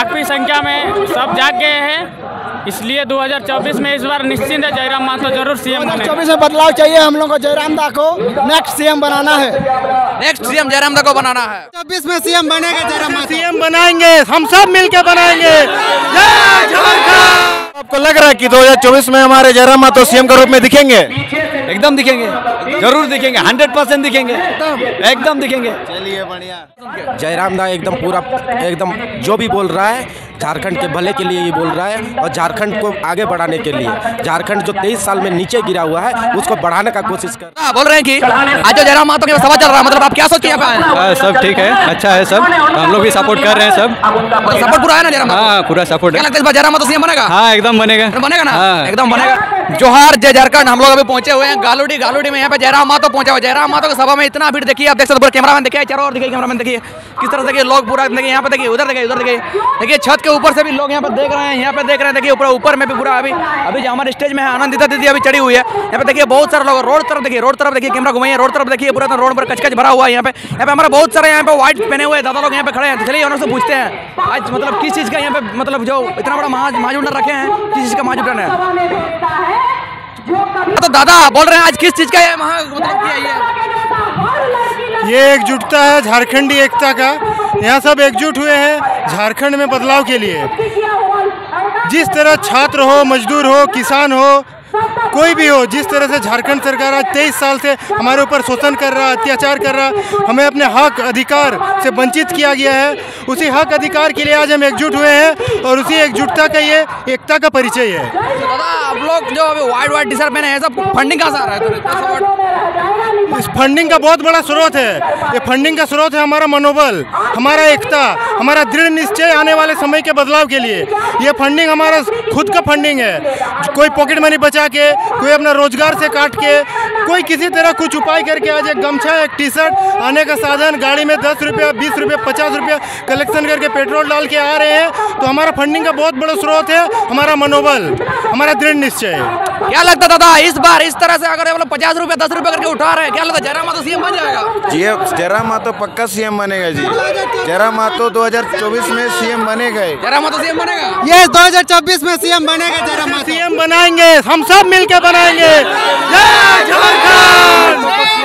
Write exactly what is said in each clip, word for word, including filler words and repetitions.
काफ़ी संख्या में सब जाग गए हैं, इसलिए दो हज़ार चौबीस में इस बार निश्चिंत है जयराम महतो जरूर सीएम बने। चौबीस में बदलाव चाहिए हम लोग को, जयराम दा को नेक्स्ट सीएम बनाना है। नेक्स्ट सीएम जयराम दा को बनाना है। चौबीस में सीएम बनेगा जयराम महतो। सीएम बनाएंगे, हम सब मिलके बनाएंगे। जय झारखंड। आपको लग रहा है कि दो हज़ार चौबीस में हमारे जयराम महतो सीएम के रूप में दिखेंगे? एकदम दिखेंगे, जरूर दिखेंगे, हंड्रेड परसेंट दिखेंगे, एकदम दिखेंगे। चलिए बढ़िया। जयराम दा एकदम पूरा एकदम जो भी बोल रहा है झारखंड के भले के लिए ही बोल रहा है और झारखंड को आगे बढ़ाने के लिए। झारखंड जो तेईस साल में नीचे गिरा हुआ है उसको बढ़ाने का कोशिश कर हाँ, बोल रहे हैं कि आज जो जयराम महतो के सभा चल रहा है, मतलब आप क्या सोचते हैं यहाँ पे? सब ठीक है, अच्छा है सब, हम लोग भी सपोर्ट कर रहे हैं सब। सपोर्ट पूरा है ना जयराम महतो? हाँ पूरा सपोर्ट क्या है। लगता है इस बार जयराम महतो सीएम बनेगा? हाँ एकदम बनेगा, बनेगा ना? हाँ। एकदम बनेगा। जोहार जय झारखंड। हम लोग अभी पहुंचे हुए हैं गालूडी गालूडी में, यहाँ पे जयराम महतो पहुंचा हुआ है। जयराम महतो की सभा में इतना भीड़ देखिए, आप देख सकते हैं। कैमरामैन देखिए, चारों ओर देखिए, कैमरामैन देखिए किस तरह देखिए लोग पूरा देखिए, यहाँ पे देखिए, उधर देखिए, उधर देखिए, देखिए छत के ऊपर से भी लोग यहाँ पे देख रहे हैं, यहाँ पे देख रहे हैं। देखिए ऊपर ऊपर में भी पूरा अभी अभी जो हमारे स्टेज में है आनंदिता दीदी अभी चढ़ी हुई है। यहाँ पे देखिए बहुत सारे लोग, रोड तरफ देखिए, रोड तरफ देखिए, कैमरा घुमाइए, रोड तरफ देखिए, पूरा रोड पर कचकच भरा हुआ है। यहाँ पे यहाँ पे हमारे बहुत सारे यहाँ पे व्हाइट पहने हुए दादा लोग यहाँ पे खड़े हैं। चलिए उन्होंने से पूछते हैं आज मतलब किस चीज़ का यहाँ पे मतलब जो इतना बड़ा महाजुंडन रखे हैं, किस चीज़ का महाजुंडन है? तो दादा बोल रहे हैं आज किस चीज का है महा मतलब क्या ये? ये एकजुटता है झारखंडी एकता का। यहाँ सब एकजुट हुए हैं झारखंड में बदलाव के लिए। जिस तरह छात्र हो, मजदूर हो, किसान हो, कोई भी हो, जिस तरह से झारखंड सरकार आज तेईस साल से हमारे ऊपर शोषण कर रहा, अत्याचार कर रहा, हमें अपने हक अधिकार से वंचित किया गया है, उसी हक अधिकार के लिए आज हम एकजुट हुए हैं और उसी एकजुटता का ये एकता का परिचय है। दादा आप लोग जो अभी व्हाइट व्हाइट टी शर्ट पहने हैं, सब फंडिंग कहाँ से आ रहा है? इस फंडिंग का बहुत बड़ा स्रोत है। ये फंडिंग का स्रोत है हमारा मनोबल, हमारा एकता, हमारा दृढ़ निश्चय आने वाले समय के बदलाव के लिए। ये फंडिंग हमारा खुद का फंडिंग है। कोई पॉकेट मनी बचा के, कोई अपना रोजगार से काट के, कोई किसी तरह कुछ उपाय करके आज एक गमछा, एक टी शर्ट, आने का साधन, गाड़ी में दस रुपया, बीस रुपया, पचास रुपया कलेक्शन करके पेट्रोल डाल के आ रहे हैं। तो हमारा फंडिंग का बहुत बड़ा स्रोत है हमारा मनोबल, हमारा दृढ़ निश्चय। क्या लगता दादा इस बार इस तरह से अगर मतलब पचास रुपया दस रुपया करके उठा रहे हैं, क्या लगता है जयराम महतो सीएम बन जाएगा? जी जयराम महतो पक्का सीएम बनेगा जी। जयराम महतो दो हज़ार चौबीस में सीएम बनेगा। जयराम महतो सीएम बनेगा? ये दो हज़ार चौबीस में सीएम बनेगा जयराम महतो। सीएम बनाएंगे, हम सब मिलके बनाएंगे। जय झारखंड।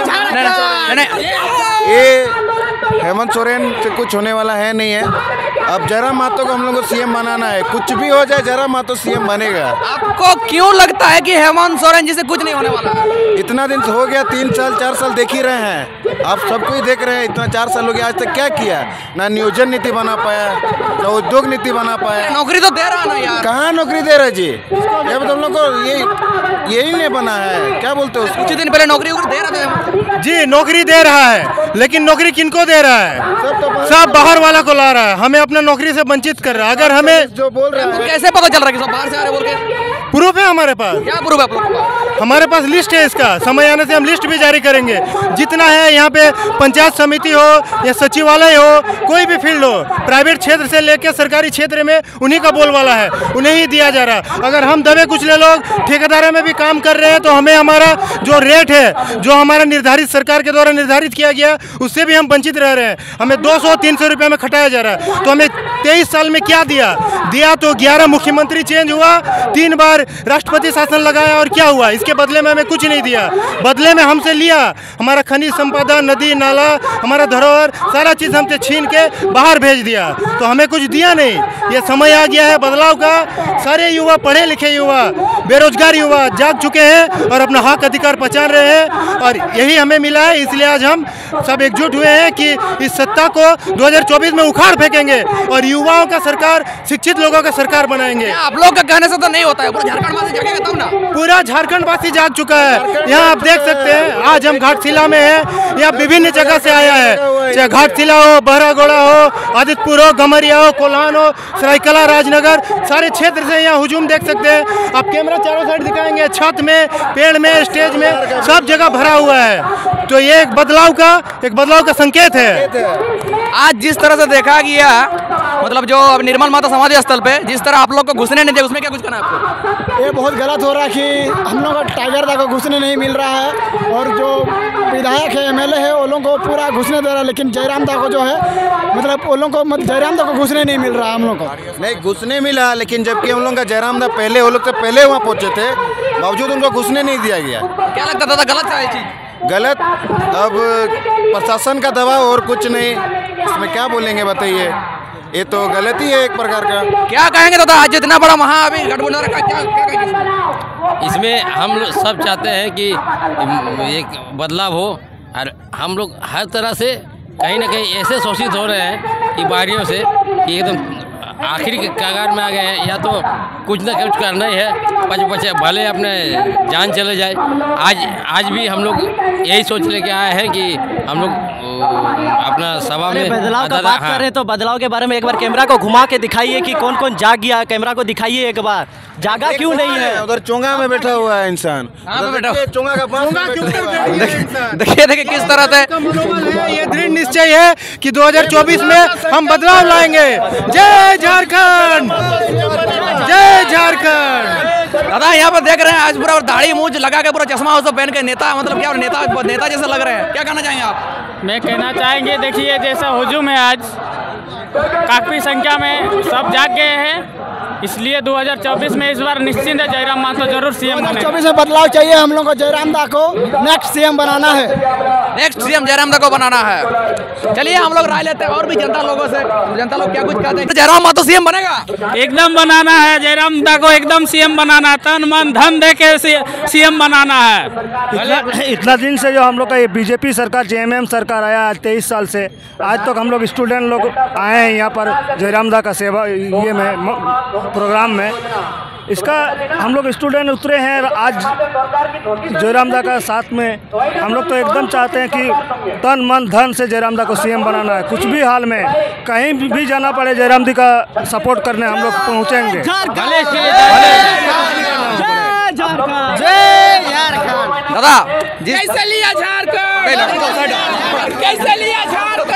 ये हेमंत सोरेन से कुछ होने वाला है नहीं है। अब जयराम महतो को हम लोग को सीएम बनाना है। कुछ भी हो जाए जयराम महतो सीएम बनेगा। आपको क्यों लगता है कि हेमंत सोरेन जी से कुछ नहीं होने वाला है? इतना दिन से हो गया, तीन साल चार साल देख ही रहे हैं, आप सबको ही देख रहे हैं। इतना चार साल हो गया, आज तक क्या किया? ना नियोजन नीति बना पाया, ना उद्योग नीति बना पाया। नौकरी तो दे रहा है ना यार। कहाँ नौकरी दे रहे जी? ये तो हम लोग को ये यही नहीं बना है, क्या बोलते हो? कुछ दिन पहले नौकरी दे रहा था जी, नौकरी दे रहा है, लेकिन नौकरी किनको दे रहा है? सब बाहर वाला को ला रहा है, हमें अपना नौकरी से वंचित कर रहा है। अगर हमें जो बोल रहे हैं कैसे पता चल रहा है कि सब बाहर से आ रहे बोल के? प्रूफ है हमारे पास। क्या प्रूफ है आप लोगों के पास? हमारे पास लिस्ट है इसका। समय आने से हम लिस्ट भी जारी करेंगे। जितना है यहाँ पे, पंचायत समिति हो या सचिवालय हो, कोई भी फील्ड हो, प्राइवेट क्षेत्र से लेकर सरकारी क्षेत्र में उन्हीं का बोलबाला है, उन्हें ही दिया जा रहा। अगर हम दबे कुचले लोग ठेकेदारों में भी काम कर रहे हैं तो हमें हमारा जो रेट है, जो हमारा निर्धारित सरकार के द्वारा निर्धारित किया गया, उससे भी हम वंचित रह रहे हैं। हमें दो सौ तीन सौ रुपये में खटाया जा रहा है। तो हमें तेईस साल में क्या दिया दिया तो ग्यारह मुख्यमंत्री चेंज हुआ, तीन बार राष्ट्रपति शासन लगाया, और क्या हुआ? इसके बदले में हमें कुछ नहीं दिया। बदले में हमसे लिया हमारा खनिज संपदा, नदी नाला, हमारा धरोहर, सारा चीज़ हमसे छीन के बाहर भेज दिया। तो हमें कुछ दिया नहीं। ये समय आ गया है बदलाव का। सारे युवा, पढ़े लिखे युवा, बेरोजगार युवा जाग चुके हैं और अपना हक अधिकार पहचान रहे हैं, और यही हमें मिला है। इसलिए आज हम सब एकजुट हुए हैं कि इस सत्ता को दो हज़ार चौबीस में उखाड़ फेंकेंगे और युवाओं का सरकार, शिक्षित लोगों का सरकार बनाएंगे। आप लोग का कहने से तो नहीं होता है, पूरा झारखंड वासी जागेगा तब ना। पूरा झारखंड वासी जाग चुका है। यहाँ आप देख सकते हैं, आज हम घाटशिला में हैं। यहाँ विभिन्न जगह से आया है, चाहे घाटशिला हो, बहरागोड़ा हो, आदित्यपुर हो, गमरिया हो, कोल्हान हो, सरायकला, राजनगर, सारे क्षेत्र से यहाँ हुजूम देख सकते हैं आप। कैमरा चारों साइड दिखाएंगे, छत में, पेड़ में, स्टेज में, सब जगह भरा हुआ है। तो ये एक बदलाव का एक बदलाव का संकेत है। आज जिस तरह से देखा गया मतलब जो अब निर्मल माता समाधि स्थल पे जिस तरह आप लोग को घुसने नहीं दे, उसमें क्या कुछ कहना है आपको? ये बहुत गलत हो रहा है कि हम लोग को टाइगर दा को घुसने नहीं मिल रहा है, और जो विधायक है एमएलए है वो लोगों को पूरा घुसने दे रहा है, लेकिन जयराम दा को जो है मतलब वो लोगों को जयराम दा को घुसने नहीं मिल रहा है हम लोग को। नहीं घुसने मिला, लेकिन जबकि हम लोग का जयराम दा पहले वो लोग से पहले वहाँ पहुँचे थे, बावजूद उनको घुसने नहीं दिया गया। क्या लगता था गलत था ये चीज? गलत, अब प्रशासन का दबाव और कुछ नहीं, इसमें क्या बोलेंगे बताइए, ये तो गलत ही है एक प्रकार का। क्या कहेंगे दादा, आज जितना बड़ा महा अभी गठबंधन रखा, क्या क्या कहेंगे? इसमें हम लोग सब चाहते हैं कि एक बदलाव हो, और हम लोग हर तरह से कहीं ना कहीं ऐसे शोषित हो रहे हैं कि बाहरियों से कि एकदम आखिरी के कगार में आ गए हैं, या तो कुछ ना कुछ करना ही है, पच पचे भले अपने जान चले जाए। आज आज भी हम लोग यही सोच लेके आए हैं कि हम लोग अपना सभा में बदलाव का बात कर रहे हैं, तो बदलाव के बारे में एक बार कैमरा को घुमा के दिखाइए कि कौन कौन जाग गया। कैमरा को दिखाइए एक बार, जागा क्यों नहीं है? उधर चोंगा में बैठा हुआ है इंसान, चोंगा का पास देखिए देखिए किस तरह से ये दृढ़ निश्चय है कि दो हज़ार चौबीस में हम बदलाव लाएंगे। जय झारखंड, जय झारखंड। दादा यहाँ पर देख रहे हैं आज पूरा दाढ़ी मूंछ लगा के पूरा चश्मा उसको पहन के नेता, मतलब क्या नेता नेता जैसे लग रहे हैं, क्या कहना चाहेंगे आप? मैं कहना चाहेंगे, देखिए जैसा हुजूम है आज, काफ़ी संख्या में सब जाग गए हैं, इसलिए दो हज़ार चौबीस में इस बार निश्चिंत है जयराम महतो जरूर सीएम बनेंगे। चौबीस में बदलाव चाहिए हम लोग को, जयराम दा को नेक्स्ट सीएम बनाना है, नेक्स्ट सीएम जयराम दा को बनाना है। चलिए हम लोग राय लेते हैं और भी जनता लोगों से, जनता लोग क्या कुछ कहते हैं। जयराम महतो सीएम बनेगा? एकदम बनाना है, जयराम दा को एकदम सीएम बनाना है, तन मन धन दे के सीएम बनाना है। इतना, इतना दिन से जो हम लोग का ये बीजेपी सरकार, जेएमएम सरकार आया तेईस साल से, आज तक हम लोग स्टूडेंट लोग आए हैं यहाँ पर जयराम दा का सेवा ये में प्रोग्राम में, इसका हम लोग स्टूडेंट उतरे हैं। आज जयराम दा का साथ में हम लोग तो एकदम चाहते हैं कि तन मन धन से जयराम दा को सीएम बनाना है। कुछ भी हाल में कहीं भी, भी जाना पड़े जयराम दी का सपोर्ट करने हम लोग पहुँचेंगे। दादा कैसे लिया झारखंड, कैसे लिया झारखंड?